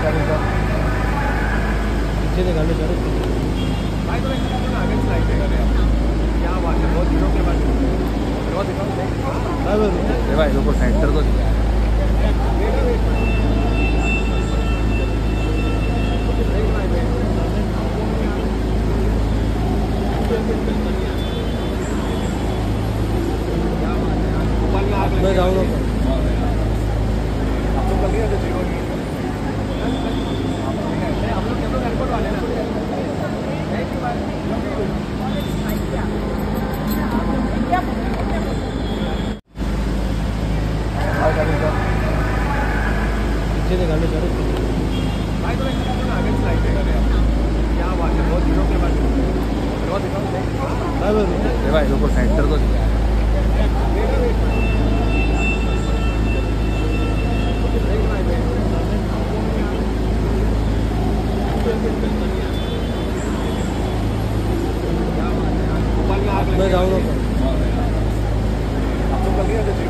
पीछे से गाने चालू भाई तो आगे स्लाइड कर रहे हैं क्या बात है बहुत दिनों के बाद भाई लोगों सेंटर तो मैं जाऊँगा आप लोग कभी आते जीवन हम लोग एयरपोर्ट वाले ना पीछे से गाने चालू भाई तो आगे स्लाइड कर रहे हैं क्या बात है बहुत दिनों के बाद भाई लोगों सेंटर तो मैं जाऊँगा आप लोग कभी आते